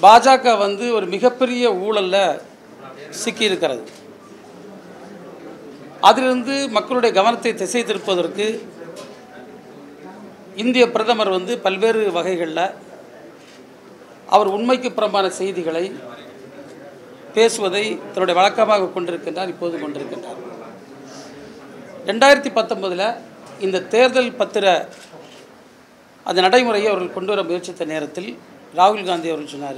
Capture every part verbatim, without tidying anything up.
பாஜக வந்து ஒரு மிகப்பெரிய ஊழல்ல சிக்கி இருக்கிறது. அதிலிருந்து மக்களுடைய கவனத்தை திசை திருப்பதற்கு இந்திய பிரதமர் வந்து பல்வேறு வகைகளில் அவர் உண்மைக்கு புறம்பான செய்திகளை பேசுவதை தன்னுடைய வழக்கமாக கொண்டிருக்கின்றார், இப்போது கொண்டிருக்கின்றார். ரெண்டாயிரத்தி பத்தொன்பதில் இந்த தேர்தல் பத்திர அந்த நடைமுறையை அவர்கள் கொண்டு வர முயற்சித்த நேரத்தில் ராகுல் காந்தி அவர்கள் சொன்னார்,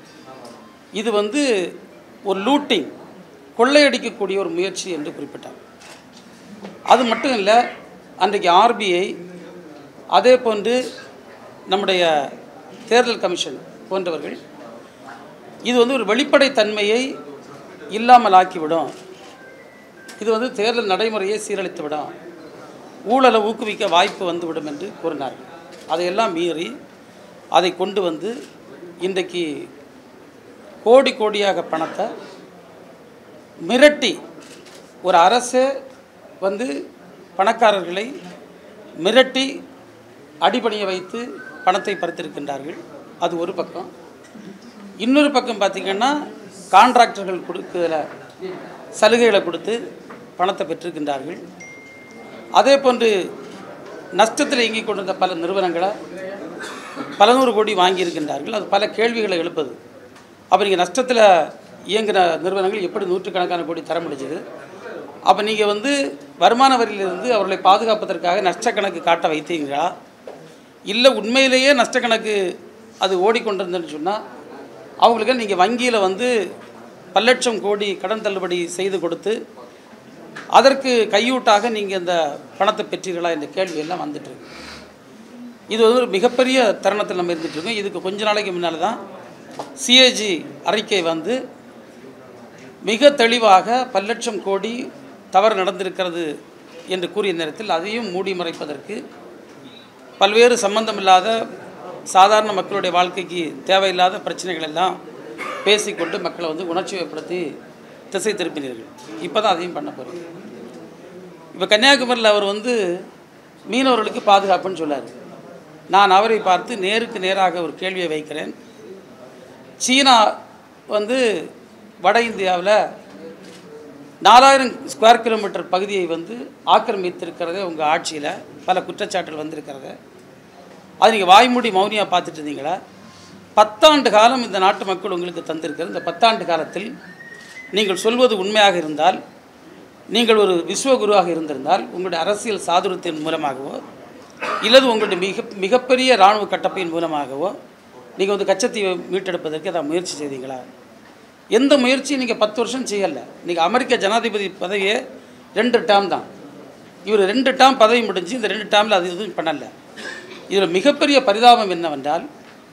இது வந்து ஒரு லூட்டிங், கொள்ளையடிக்கக்கூடிய ஒரு முயற்சி என்று குறிப்பிட்டார். அது மட்டும் இல்லை, அன்றைக்கு ஆர்பிஐ அதே போன்று நம்முடைய தேர்தல் கமிஷன் போன்றவர்கள் இது வந்து ஒரு வெளிப்படைத்தன்மையை இல்லாமல் ஆக்கிவிடும், இது வந்து தேர்தல் நடைமுறையை சீரழித்துவிடும், ஊழலை ஊக்குவிக்க வாய்ப்பு வந்துவிடும் என்று கூறினார்கள். அதையெல்லாம் மீறி அதை கொண்டு வந்து இன்றைக்கு கோடி கோடியாக பணத்தை மிரட்டி ஒரு அரசு வந்து பணக்காரர்களை மிரட்டி அடிபணிய வைத்து பணத்தை பறித்திருக்கின்றார்கள். அது ஒரு பக்கம். இன்னொரு பக்கம் பார்த்திங்கன்னா கான்ட்ராக்டர்கள் கொடுக்குற சலுகைகளை கொடுத்து பணத்தை பெற்றிருக்கின்றார்கள். அதே போன்று நஷ்டத்தில் இயங்கிக் கொண்டிருந்த பல நிறுவனங்களை பல நூறு கோடி வாங்கியிருக்கின்றார்கள். அது பல கேள்விகளை எழுப்புது. அப்போ நீங்கள் நஷ்டத்தில் இயங்குகிற நிறுவனங்கள் எப்படி நூற்றுக்கணக்கான கோடி தர முடிஞ்சது? அப்போ நீங்கள் வந்து வருமான வரியிலிருந்து அவர்களை பாதுகாப்பதற்காக நஷ்டக்கணக்கு காட்ட வைத்தீங்களா, இல்லை உண்மையிலேயே நஷ்டக்கணக்கு அது ஓடிக்கொண்டிருந்ததுன்னு சொன்னால் அவங்களுக்கு நீங்கள் வங்கியில் வந்து பல லட்சம் கோடி கடன் தள்ளுபடி செய்து கொடுத்து அதற்கு கையூட்டாக நீங்கள் இந்த பணத்தை பெற்றீர்களா என்ற கேள்வியெல்லாம் வந்துட்டுருக்கு. இது வந்து ஒரு மிகப்பெரிய தருணத்தில் நம்ம இருந்துகிட்ருக்கோம். இதுக்கு கொஞ்ச நாளைக்கு முன்னால் தான் சிஏஜி அறிக்கை வந்து மிக தெளிவாக பல லட்சம் கோடி தவறு நடந்திருக்கிறது என்று கூறிய நேரத்தில் அதையும் மூடி மறைப்பதற்கு பல்வேறு சம்பந்தமில்லாத சாதாரண மக்களுடைய வாழ்க்கைக்கு தேவையில்லாத பிரச்சனைகள் எல்லாம் பேசிக்கொண்டு மக்களை வந்து உணர்ச்சி வயப்படுத்தி திசை திருப்பினீர்கள். இப்போ தான் அதையும் பண்ண போகிறீங்க. இப்போ கன்னியாகுமரியில் அவர் வந்து மீனவர்களுக்கு பாதுகாப்புன்னு சொல்லார். நான் அவரை பார்த்து நேருக்கு நேராக ஒரு கேள்வியை வைக்கிறேன். சீனா வந்து வட இந்தியாவில் நாலாயிரம் ஸ்கொயர் கிலோமீட்டர் பகுதியை வந்து ஆக்கிரமித்திருக்கிறதே உங்கள் ஆட்சியில் பல குற்றச்சாட்டுகள் வந்திருக்கிறத அது நீங்கள் வாய்மூடி மௌனியாக பார்த்துட்டு இருந்தீங்களா? பத்தாண்டு காலம் இந்த நாட்டு மக்கள் உங்களுக்கு தந்திருக்கிற இந்த பத்தாண்டு காலத்தில் நீங்கள் சொல்வது உண்மையாக இருந்தால், நீங்கள் ஒரு விஸ்வகுருவாக இருந்திருந்தால் உங்களுடைய அரசியல் சாதுரியத்தின் மூலமாகவோ இல்லது உங்களுடைய மிக மிகப்பெரிய இராணுவ கட்டப்பையின் மூலமாகவோ நீங்கள் வந்து கச்சத்தீவை மீட்டெடுப்பதற்கு அதை முயற்சி செய்தீங்களா? எந்த முயற்சியும் நீங்கள் பத்து வருஷம் செய்யலை. நீங்கள் அமெரிக்க ஜனாதிபதி பதவியே ரெண்டு டேர்ம் தான். இவர் ரெண்டு டேர்ம் பதவி முடிஞ்சு இந்த ரெண்டு டேர்மில் அது எதுவும் பண்ணலை. இதில் மிகப்பெரிய பரிதாபம் என்னவென்றால்,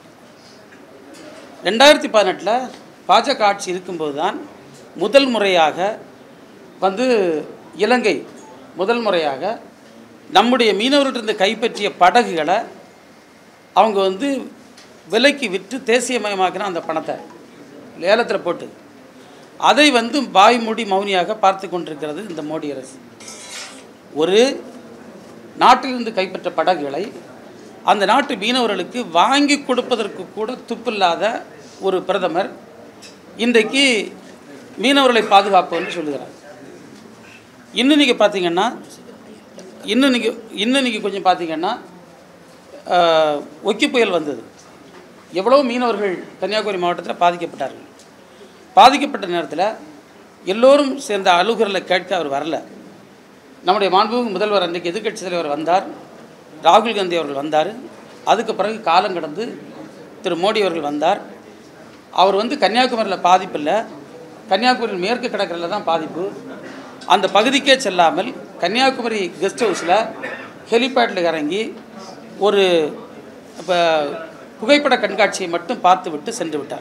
ரெண்டாயிரத்தி பதினெட்டில் பாஜக ஆட்சி இருக்கும்போது தான் முதல் முறையாக வந்து இலங்கை முதல் முறையாக நம்முடைய மீனவர்களிருந்து கைப்பற்றிய படகுகளை அவங்க வந்து விலைக்கு விற்று தேசியமயமாக்கின அந்த பணத்தை ஏலத்தில் போட்டு அதை வந்து பாய் மூடி மௌனியாக பார்த்து கொண்டிருக்கிறது இந்த மோடி அரசு. ஒரு நாட்டிலிருந்து கைப்பற்ற படகுகளை அந்த நாட்டு மீனவர்களுக்கு வாங்கி கொடுப்பதற்கு கூட துப்பில்லாத ஒரு பிரதமர் இன்றைக்கு மீனவர்களை பாதுகாப்புன்னு சொல்லுகிறார். இன்னும் நீங்கள் பார்த்தீங்கன்னா இன்னும் நீங்கள் இன்னும் நீங்கள் கொஞ்சம் பார்த்தீங்கன்னா ஒக்கி புயல் வந்தது. எவ்வளோ மீனவர்கள் கன்னியாகுமரி மாவட்டத்தில் பாதிக்கப்பட்டார்கள். பாதிக்கப்பட்ட நேரத்தில் எல்லோரும் சேர்ந்த அலுவலர்களை கேட்க அவர் வரல. நம்முடைய மாண்புமிகு முதல்வர் அன்றைக்கு எதிர்க்கட்சி தலைவர் வந்தார், ராகுல் காந்தி அவர்கள் வந்தார். அதுக்கு பிறகு காலம் கடந்து திரு மோடி அவர்கள் வந்தார். அவர் வந்து கன்னியாகுமரியில் பாதிப்பு இல்லை, கன்னியாகுமரி மேற்கு கடற்கரையில் தான் பாதிப்பு. அந்த பகுதிக்கே செல்லாமல் கன்னியாகுமரி கெஸ்ட் ஹவுஸில் ஹெலிபேட்டில் இறங்கி ஒரு இப்போ புகைப்பட கண்காட்சியை மட்டும் பார்த்து விட்டு சென்று விட்டார்.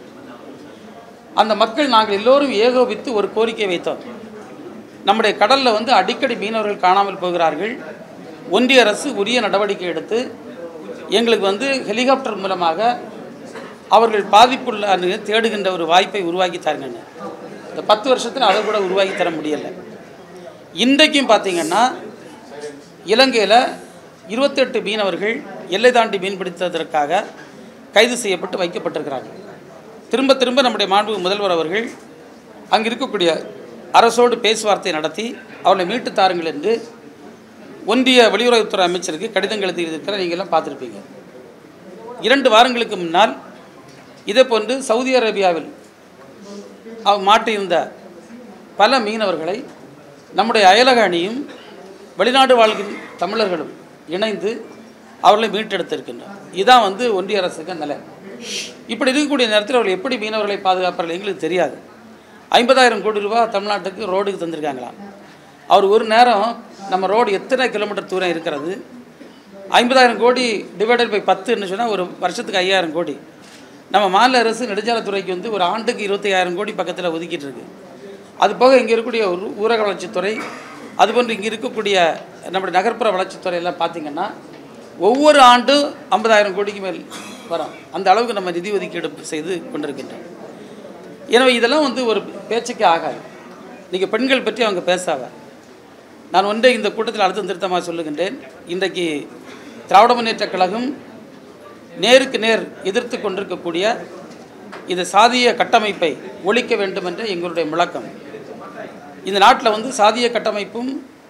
அந்த மக்கள் நாங்கள் எல்லோரும் ஏகோபித்து ஒரு கோரிக்கை வைத்தோம். நம்முடைய கடலில் வந்து அடிக்கடி மீனவர்கள் காணாமல் போகிறார்கள், ஒன்றிய அரசு உரிய நடவடிக்கை எடுத்து எங்களுக்கு வந்து ஹெலிகாப்டர் மூலமாக அவர்கள் பாதிப்புள்ள தேடுகின்ற ஒரு வாய்ப்பை உருவாக்கி தருங்கன்னு. இந்த பத்து வருஷத்தில் அதை கூட உருவாக்கி தர முடியலை. இன்றைக்கும் பார்த்திங்கன்னா இலங்கையில் இருபத்தெட்டு மீனவர்கள் எல்லை தாண்டி மீன்பிடித்ததற்காக கைது செய்யப்பட்டு வைக்கப்பட்டிருக்கிறாங்க. திரும்ப திரும்ப நம்முடைய மாண்பு முதல்வர் அவர்கள் அங்கே இருக்கக்கூடிய அரசோடு பேச்சுவார்த்தை நடத்தி அவளை மீட்டு தாருங்கள் என்று ஒன்றிய வெளியுறவுத்துறை அமைச்சருக்கு கடிதங்கள் எழுதியிருக்கிற நீங்கள்லாம் பார்த்துருப்பீங்க. இரண்டு வாரங்களுக்கு முன்னால் இதே போன்று சவுதி அரேபியாவில் அவர் மாட்டியிருந்த பல மீனவர்களை நம்முடைய அயலக அணியும் வெளிநாடு வாழ்கிற தமிழர்களும் இணைந்து அவர்களை மீட்டெடுத்திருக்கின்றனர். இதுதான் வந்து ஒன்றிய அரசுக்கு நிலை. இப்படி இருக்கக்கூடிய நேரத்தில் அவர்கள் எப்படி மீனவர்களை பாதுகாப்பார்கள் எங்களுக்கு தெரியாது. ஐம்பதாயிரம் கோடி ரூபா தமிழ்நாட்டுக்கு ரோடுக்கு தந்திருக்காங்களாம். அவர் ஒரு நேரம் நம்ம ரோடு எத்தனை கிலோமீட்டர் தூரம் இருக்கிறது, ஐம்பதாயிரம் கோடி டிவைடட் பை பத்துன்னு சொன்னால் ஒரு வருஷத்துக்கு ஐயாயிரம் கோடி. நம்ம மாநில அரசு நெடுஞ்சாலைத்துறைக்கு வந்து ஒரு ஆண்டுக்கு இருபத்தி ஐயாயிரம் கோடி பக்கத்தில் ஒதுக்கிட்டு இருக்கு. அது போக இங்கே இருக்கக்கூடிய ஒரு ஊரக வளர்ச்சித்துறை, அதுபோன்று இங்கே இருக்கக்கூடிய நம்முடைய நகர்ப்புற வளர்ச்சித்துறை எல்லாம் பார்த்திங்கன்னா ஒவ்வொரு ஆண்டும் ஐம்பதாயிரம் கோடிக்கு மேல் வரும். அந்த அளவுக்கு நம்ம நிதி ஒதுக்கீடு செய்து கொண்டிருக்கின்றோம். எனவே இதெல்லாம் வந்து ஒரு பேச்சுக்கே ஆகாது. இன்றைக்கி பெண்கள் பற்றி அவங்க பேசாத. நான் ஒன்றே இந்த கூட்டத்தில் அழுத்தம் திருத்தமாக சொல்லுகின்றேன். இன்றைக்கு திராவிட முன்னேற்றக் கழகம் நேருக்கு நேர் எதிர்த்து கொண்டிருக்கக்கூடிய இந்த சாதிய கட்டமைப்பை ஒழிக்க வேண்டும் என்ற எங்களுடைய முழக்கம். இந்த நாட்டில் வந்து சாதிய கட்டமைப்பும்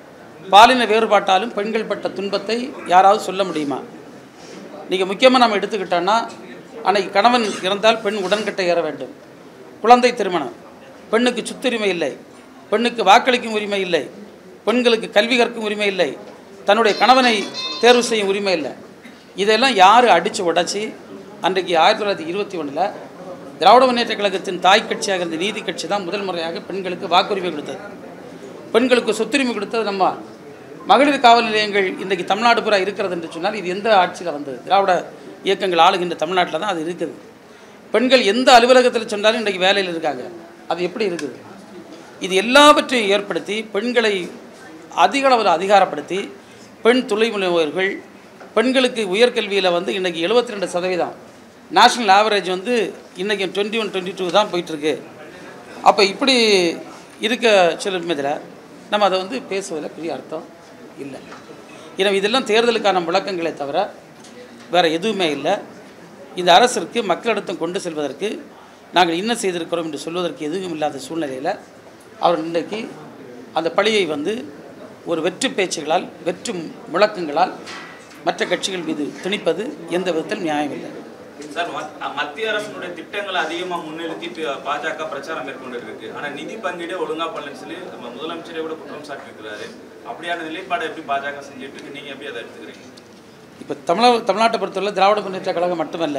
பாலின வேறுபாட்டாலும் பெண்கள் பட்ட துன்பத்தை யாராவது சொல்ல முடியுமா? நீங்கள் முக்கியமாக நம்ம எடுத்துக்கிட்டோன்னா, அன்னைக்கு கணவன் இறந்தால் பெண் உடன்கட்டை ஏற வேண்டும், குழந்தை திருமணம், பெண்ணுக்கு சொத்துரிமை இல்லை, பெண்ணுக்கு வாக்களிக்கும் உரிமை இல்லை, பெண்களுக்கு கல்வி கற்கும் உரிமை இல்லை, தன்னுடைய கணவனை தேர்வு செய்யும் உரிமை இல்லை. இதெல்லாம் யார் அடித்து உடச்சி அன்றைக்கு ஆயிரத்தி தொள்ளாயிரத்தி இருபத்தி ஒன்றில் திராவிட முன்னேற்ற கழகத்தின் தாய் கட்சியாக இருந்த நீதி கட்சி தான் முதல் முறையாக பெண்களுக்கு வாக்குரிமை கொடுத்தது, பெண்களுக்கு சொத்துரிமை கொடுத்தது. நம்ம மகளிர் காவல் நிலையங்கள் இன்றைக்கு தமிழ்நாடு பூரா இருக்கிறது என்று சொன்னால் இது எந்த ஆட்சியில் வந்தது? திராவிட இயக்கங்கள் ஆளுகின்ற தமிழ்நாட்டில் தான் அது இருக்குது. பெண்கள் எந்த அலுவலகத்தில் சொன்னாலும் இன்றைக்கு வேலையில் இருக்காங்க. அது எப்படி இருக்குது? இது எல்லாவற்றையும் ஏற்படுத்தி பெண்களை அதிக அளவில் அதிகாரப்படுத்தி பெண் தொழில் முனைவோர்கள், பெண்களுக்கு உயர்கல்வியில் வந்து இன்றைக்கி எழுபத்தி ரெண்டு சதவீதம், நேஷ்னல் ஆவரேஜ் வந்து இன்றைக்கி டுவெண்ட்டி ஒன் டுவெண்ட்டி டூ தான் போயிட்டுருக்கு. அப்போ இப்படி இருக்க சொல்லுமதில் நம்ம அதை வந்து பேசுவதில் பெரிய அர்த்தம் இல்லை. எனவே இதெல்லாம் தேர்தலுக்கான முழக்கங்களை தவிர வேறு எதுவுமே இல்லை. இந்த அரசிற்கு மக்களிடத்தும் கொண்டு செல்வதற்கு நாங்கள் என்ன செய்திருக்கிறோம் என்று சொல்வதற்கு எதுவும் இல்லாத சூழ்நிலையில் அவர் இன்றைக்கு அந்த பழியை வந்து ஒரு வெற்று பேச்சுகளால், வெற்று முழக்கங்களால் மற்ற கட்சிகள் மீது திணிப்பது எந்த விதத்தில் நியாயம் இல்லை. சார், மத்திய அரசுடைய திட்டங்களை அதிகமாக முன்னிறுத்திட்டு பாஜக பிரச்சாரம் மேற்கொண்டு இருக்கு. ஆனால் நிதி பங்கீடு ஒழுங்கா பண்ணலன்னு சொல்லி நம்ம முதலமைச்சரை கூட குற்றம் சாட்டியிருக்கிறாரு. அப்படியான நிலைப்பாடை எப்படி பாஜக செஞ்சுட்டு இருக்கு, நீங்கள் எப்படி அதை எடுத்துக்கிறீங்க? இப்போ தமிழ தமிழ்நாட்டை பொறுத்தவரை திராவிட முன்னேற்ற கழகம் மட்டுமல்ல,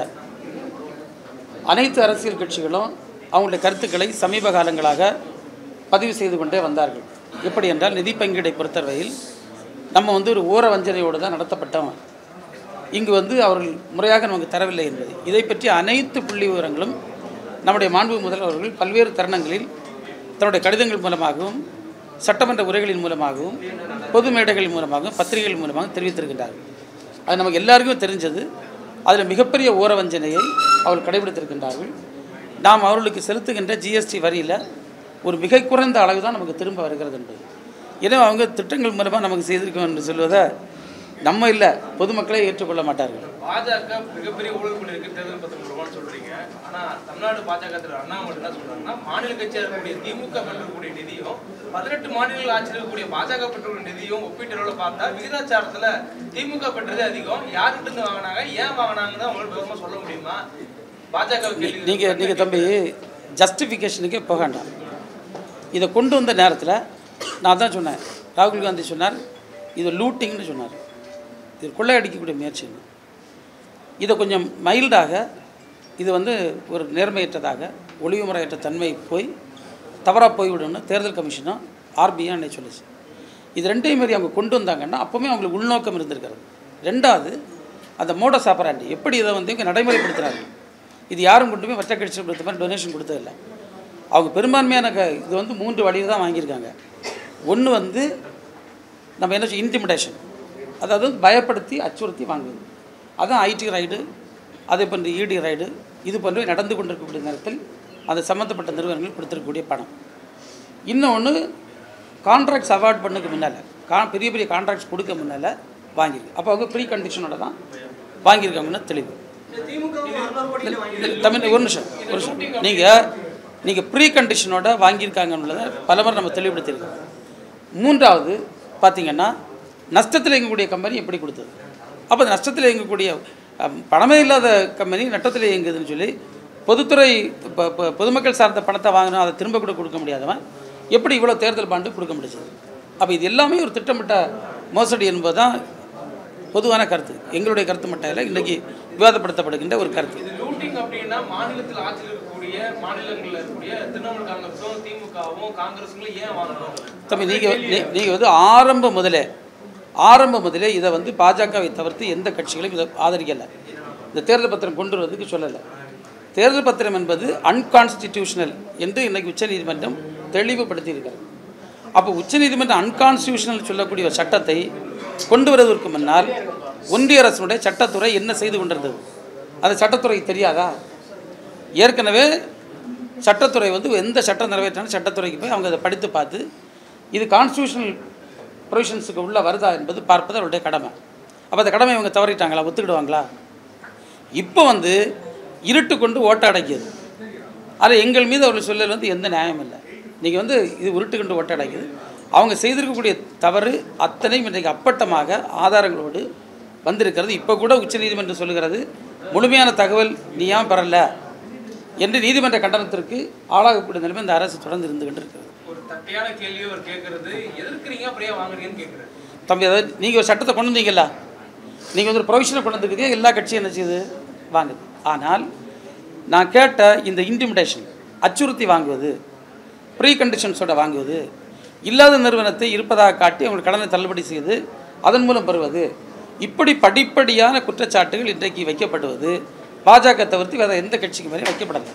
அனைத்து அரசியல் கட்சிகளும் அவங்களுடைய கருத்துக்களை சமீப காலங்களாக பதிவு செய்து கொண்டே வந்தார்கள். எப்படி என்றால், நிதி பங்கீடை பொறுத்தவரையில் நம்ம வந்து ஒரு ஓர வஞ்சனையோடு தான் நடத்தப்பட்டோம். இங்கு வந்து அவர்கள் முறையாக நமக்கு தரவில்லை என்பது, இதை பற்றி அனைத்து புள்ளி விவரங்களும் நம்முடைய மாண்பு முதல்வர்கள் பல்வேறு தருணங்களில் தன்னுடைய கடிதங்கள் மூலமாகவும், சட்டமன்ற உரைகளின் மூலமாகவும், பொது மேடைகள் மூலமாகவும், பத்திரிகைகள் மூலமாக தெரிவித்திருக்கின்றார்கள். அது நமக்கு எல்லாருக்குமே தெரிஞ்சது. அதில் மிகப்பெரிய ஓர வஞ்சனையை அவர்கள் கடைபிடித்திருக்கின்றார்கள். நாம் அவர்களுக்கு செலுத்துகின்ற ஜிஎஸ்டி வரியில் ஒரு மிக குறைந்த அளவு தான் நமக்கு திரும்ப வருகிறது என்பது. எனவே அவங்க திட்டங்கள் மூலமாக நமக்கு செய்திருக்கோம் என்று சொல்வதை நம்ம இல்லை, பொதுமக்களே ஏற்றுக்கொள்ள மாட்டார்கள். பாஜக மிகப்பெரிய ஊழல் பண்ணியிருக்கு தேர்தல் பத்திரம் மூலமாக சொல்றீங்க. ஆனால் தமிழ்நாடு பாஜக தலைவர் அண்ணாமலை என்ன சொல்றாங்கன்னா, மாநில கட்சியாக இருக்கக்கூடிய திமுக பெற்றக்கூடிய நிதியும் பதினெட்டு மாநிலங்கள் ஆட்சியில் இருக்கக்கூடிய பாஜக பெற்றக்கூடிய நிதியும் ஒப்பீட்டளவில் பார்த்தா விகிதாச்சாரத்தில் திமுக பெற்றதே அதிகம். யார்கிட்ட இருந்து வாங்கினாங்க, ஏன் வாங்கினாங்கன்னு அவங்களுக்கு விவரமாக சொல்ல முடியுமா? பாஜக நீங்கள் நீங்கள் தம்பி ஜஸ்டிஃபிகேஷனுக்கே போக வேண்டாம். இதை கொண்டு வந்த நேரத்தில் நான் தான் சொன்னேன், ராகுல் காந்தி சொன்னார் இது லூட்டிங்னு சொன்னார், இது கொள்ளையடிக்கக்கூடிய முயற்சி. இதை கொஞ்சம் மைல்டாக, இது வந்து ஒரு நேர்மையற்றதாக, ஒளிவுமுறையற்ற தன்மை போய் தவறாக போய்விடும்னு தேர்தல் கமிஷனும் ஆர்பிஐ அன்னைக்கு சொல்லிச்சு. இது ரெண்டையும் மாரி அவங்க கொண்டு வந்தாங்கன்னா அப்போவுமே அவங்களுக்கு உள்நோக்கம் இருந்திருக்கிறது. ரெண்டாவது, அந்த மோடஸ் ஆப்பராண்டி எப்படி இதை வந்து இங்கே நடைமுறைப்படுத்துகிறாங்க. இது யாரும் கொண்டு போய் மற்ற கட்சிகள் கொடுத்த மாதிரி டொனேஷன் கொடுத்ததில்லை. அவங்க பெரும்பான்மையான க இது வந்து மூன்று வழியில் தான் வாங்கியிருக்காங்க. ஒன்று வந்து நம்ம என்ன சொல்ல இன்டிமிடேஷன், அதாவது பயப்படுத்தி அச்சுறுத்தி வாங்குவது. அதுதான் ஐடி ரைடு, அதே போன்ற இடி ரைடு, இது போன்றவை நடந்து கொண்டிருக்கக்கூடிய நேரத்தில் அந்த சம்மந்தப்பட்ட நிறுவனங்கள் கொடுத்துருக்கக்கூடிய பணம். இன்னொன்று கான்ட்ராக்ட்ஸ் அவார்ட் பண்ணுக்கு முன்னால், கா பெரிய பெரிய கான்ட்ராக்ட்ஸ் கொடுக்க முன்னால் வாங்கியிருக்கு. அப்போ அவங்க ப்ரீ கண்டிஷனோட தான் வாங்கியிருக்காங்கன்னு தெளிவு. தமிழ் ஒரு நிமிஷம் நீங்கள் நீங்கள் ப்ரீ கண்டிஷனோட வாங்கியிருக்காங்கன்றத பலமுறை நம்ம தெளிவுபடுத்தியிருக்கோம். மூன்றாவது பார்த்தீங்கன்னா நஷ்டத்தில் இயங்கக்கூடிய கம்பெனி எப்படி கொடுத்தது? அப்போ நஷ்டத்தில் இயங்கக்கூடிய பணமே இல்லாத கம்பெனி நட்டத்தில் இயங்குதுன்னு சொல்லி பொதுத்துறை இப்போ இப்போ பொதுமக்கள் சார்ந்த பணத்தை வாங்கினா அதை திரும்ப கூட கொடுக்க முடியாதவன் எப்படி இவ்வளோ தேர்தல் பாண்டு கொடுக்க முடிச்சது? அப்போ இது எல்லாமே ஒரு திட்டமிட்ட மோசடி என்பது தான் பொதுவான கருத்து. எங்களுடைய கருத்து மட்டும் இல்லை, இன்றைக்கி விவாதப்படுத்தப்படுகின்ற ஒரு கருத்து. இது லூட்டிங் அப்படின்னா மாநிலத்தில் ஆட்சியில் இருக்கக்கூடிய மாநிலங்களில் இருக்கக்கூடிய திரிணாமுல் காங்கிரஸும் திமுகவும் காங்கிரஸுங்களும் ஏன் வாங்கணும்? தம்பி, நீங்கள் நீங்கள் வந்து ஆரம்ப முதலே ஆரம்ப முதலே இதை வந்து பாஜகவை தவிர்த்து எந்த கட்சிகளும் இதை ஆதரிக்கலை. இந்த தேர்தல் பத்திரம் கொண்டு வருவதற்கு சொல்லலை. தேர்தல் பத்திரம் என்பது அன்கான்ஸ்டிடியூஷனல் என்று இன்றைக்கி உச்சநீதிமன்றம் தெளிவுபடுத்தியிருக்கிறது. அப்போ உச்சநீதிமன்றம் அன்கான்ஸ்டிடியூஷனல் சொல்லக்கூடிய ஒரு சட்டத்தை கொண்டு வருவதற்கு முன்னால் ஒன்றிய அரசுடைய சட்டத்துறை என்ன செய்து கொண்டிருந்தது? அந்த சட்டத்துறை தெரியாதா? ஏற்கனவே சட்டத்துறை வந்து எந்த சட்டம் நிறைவேற்றாலும் சட்டத்துறைக்கு போய் அவங்க அதை படித்து பார்த்து இது கான்ஸ்டியூஷனல் ப்ரொவிஷன்ஸுக்கு உள்ளே வருதா என்பது பார்ப்பது அவருடைய கடமை. அப்போ அந்த கடமை இவங்க தவறிட்டாங்களா? ஒத்துக்கிடுவாங்களா? இப்போ வந்து இருட்டு கொண்டு ஓட்ட அடைக்கியது. அதில் எங்கள் மீது அவர்கள் சொல்லல் வந்து எந்த நியாயம் இல்லை. இன்றைக்கி வந்து இது உருட்டு கொண்டு ஓட்ட அடைக்கிது. அவங்க செய்திருக்கக்கூடிய தவறு அத்தனையும் இன்றைக்கு அப்பட்டமாக ஆதாரங்களோடு வந்திருக்கிறது. இப்போ கூட உச்சநீதிமன்றம் சொல்லுகிறது முழுமையான தகவல் நீ ஏன் பெறலை என்று நீதிமன்ற கண்டனத்திற்கு ஆளாகக்கூடிய நிலைமை இந்த அரசு தொடர்ந்து இருந்து கொண்டிருக்கிறது. ஒரு தட்டையான கேள்வியை அவர் கேட்கறது எதிர்க்கிறீங்க அப்படியே வாங்குறீங்கன்னு கேட்குறேன். தம்பி, அதாவது நீங்கள் ஒரு சட்டத்தை கொண்டு வந்தீங்களா? நீங்கள் வந்து ஒரு ப்ரொவிஷனை கொண்டு வந்துருக்கீங்க, எல்லா கட்சியும் என்ன செய்யுது? வாங்குது. ஆனால் நான் கேட்ட இந்த இன்டிமிடேஷன், அச்சுறுத்தி வாங்குவது, ப்ரீ கண்டிஷன்ஸோட வாங்குவது, இல்லாத நிறுவனத்தை இருப்பதாக காட்டி அவங்களுக்கு கடனை தள்ளுபடி செய்து அதன் மூலம் பெறுவது, இப்படி படிப்படியான குற்றச்சாட்டுகள் இன்றைக்கு வைக்கப்படுவது பாஜக தவிர்த்து வேறு எந்த கட்சிக்கு மேலே வைக்கப்படலை.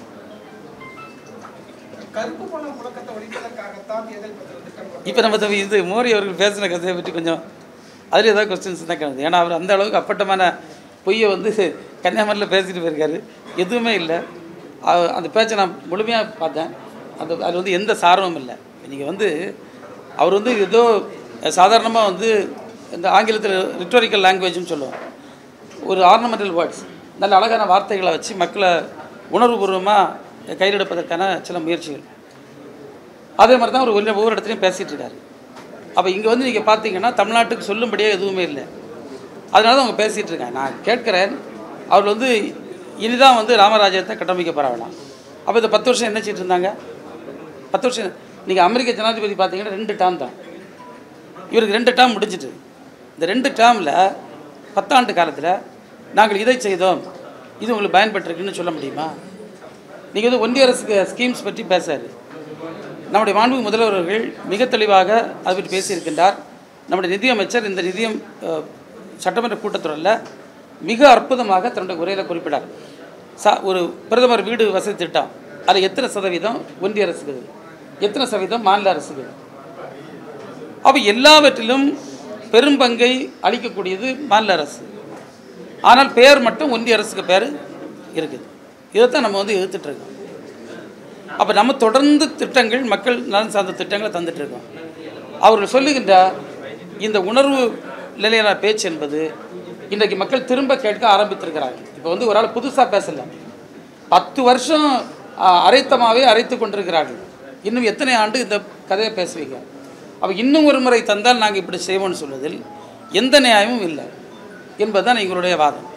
இப்போ நம்ம தம்பி இது மோடி அவர்கள் பேசின கதையை பற்றி கொஞ்சம் அதில் ஏதாவது கொஸ்டின்ஸ் தான் கிடந்தது. ஏன்னா அவர் அந்த அளவுக்கு அப்பட்டமான பொய்யை வந்து கன்னியாகுமரியில் பேசிட்டு போயிருக்காரு. எதுவுமே இல்லை. அந்த பேச்சை நான் முழுமையாக பார்த்தேன். அந்த அது வந்து எந்த சாரமும் இல்லை. இன்றைக்கி வந்து அவர் வந்து ஏதோ சாதாரணமாக வந்து இந்த ஆங்கிலத்தில் ரிட்டோரிக்கல் லாங்குவேஜ்னு சொல்லுவோம், ஒரு ஆர்னமெண்டல் வேர்ட்ஸ், நல்ல அழகான வார்த்தைகளை வச்சு மக்களை உணர்வுபூர்வமாக கையெடுப்பதற்கான சில முயற்சிகள். அதே மாதிரி தான் அவர் ஒவ்வொரு ஒவ்வொரு இடத்துலையும் பேசிகிட்டு இருக்காரு. அப்போ இங்கே வந்து நீங்கள் பார்த்தீங்கன்னா தமிழ்நாட்டுக்கு சொல்லும்படியாக எதுவுமே இல்லை. அதனால தான் அவங்க பேசிகிட்டு இருக்காங்க. நான் கேட்குறேன், அவர் வந்து இனிதான் வந்து ராமராஜ்யத்தை கட்டமைக்க பரவலாம். அப்போ இந்த பத்து வருஷம் என்ன செய்யிட்டு இருந்தாங்க? பத்து வருஷம் நீங்கள் அமெரிக்க ஜனாதிபதி பார்த்தீங்கன்னா ரெண்டு டேர்ம் தான். இவருக்கு ரெண்டு டேர்ம் முடிஞ்சிட்டு. இந்த ரெண்டு டேர்மில் பத்தாண்டு காலத்தில் நாங்கள் இதை செய்தோம், இது உங்களுக்கு பயன்பட்டுருக்குன்னு சொல்ல முடியுமா? நீங்கள் வந்து ஒன்றிய அரசுக்கு ஸ்கீம்ஸ் பற்றி பேசாரு. நம்முடைய மாண்புமிகு முதல்வர்கள் மிக தெளிவாக அதை பற்றி பேசியிருக்கின்றார். நம்முடைய நிதியமைச்சர் இந்த நிதியம் சட்டமன்ற கூட்டத்தொடரில் மிக அற்புதமாக தன்னுடைய உரையில் குறிப்பிட்டார். சா ஒரு பிரதமர் வீடு வசதி திட்டம், அதில் எத்தனை சதவீதம் ஒன்றிய அரசுக்கு, எத்தனை சதவீதம் மாநில அரசுக்கு? அப்போ எல்லாவற்றிலும் பெரும்பங்கை அளிக்கக்கூடியது மாநில அரசு. ஆனால் பெயர் மட்டும் ஒன்றிய அரசுக்கு பேர் இருக்குது. இதைத்தான் நம்ம வந்து எதிர்த்துட்ருக்கோம். அப்போ நம்ம தொடர்ந்து திட்டங்கள், மக்கள் நலன் சார்ந்த திட்டங்களை தந்துட்டுருக்கோம். அவர்கள் சொல்லுகின்ற இந்த உணர்வு நிலையான பேச்சு என்பது இன்றைக்கு மக்கள் திரும்ப கேட்க ஆரம்பித்திருக்கிறாங்க. இப்போ வந்து ஒரு ஆள் புதுசாக பேசலை, பத்து வருஷம் அரைத்தமாகவே அரைத்து கொண்டிருக்கிறார்கள். இன்னும் எத்தனை ஆண்டு இந்த கதையை பேசுவீங்க? அப்போ இன்னும் ஒரு முறை தந்தால் நாங்கள் இப்படி செய்வோம்னு சொல்வதில் எந்த நியாயமும் இல்லை என்பதுதான் எங்களுடைய வாதம்.